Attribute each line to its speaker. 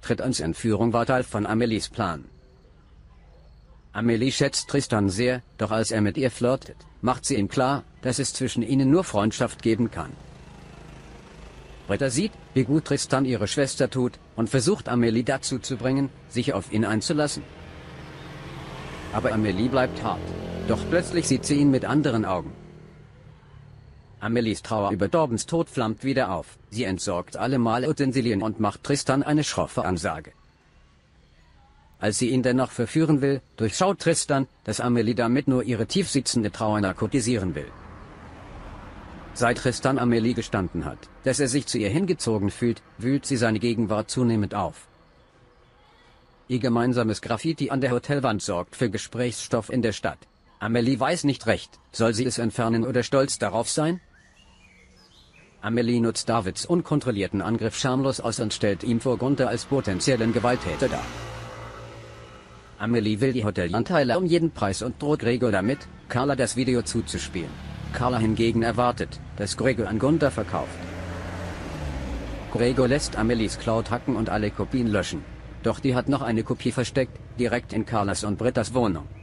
Speaker 1: Tristan's Entführung war Teil von Amelies Plan. Amelie schätzt Tristan sehr, doch als er mit ihr flirtet, macht sie ihm klar, dass es zwischen ihnen nur Freundschaft geben kann. Britta sieht, wie gut Tristan ihre Schwester tut, und versucht Amelie dazu zu bringen, sich auf ihn einzulassen. Aber Amelie bleibt hart. Doch plötzlich sieht sie ihn mit anderen Augen. Amelies Trauer über Dorbens Tod flammt wieder auf. Sie entsorgt alle Malutensilien und macht Tristan eine schroffe Ansage. Als sie ihn dennoch verführen will, durchschaut Tristan, dass Amelie damit nur ihre tiefsitzende Trauer narkotisieren will. Seit Tristan Amelie gestanden hat, dass er sich zu ihr hingezogen fühlt, wühlt sie seine Gegenwart zunehmend auf. Ihr gemeinsames Graffiti an der Hotelwand sorgt für Gesprächsstoff in der Stadt. Amelie weiß nicht recht, soll sie es entfernen oder stolz darauf sein? Amelie nutzt Davids unkontrollierten Angriff schamlos aus und stellt ihn vor Gunther als potenziellen Gewalttäter dar. Amelie will die Hotelanteile um jeden Preis und droht Gregor damit, Carla das Video zuzuspielen. Carla hingegen erwartet, dass Gregor an Gunther verkauft. Gregor lässt Amelies Cloud hacken und alle Kopien löschen. Doch die hat noch eine Kopie versteckt, direkt in Carlas und Brittas Wohnung.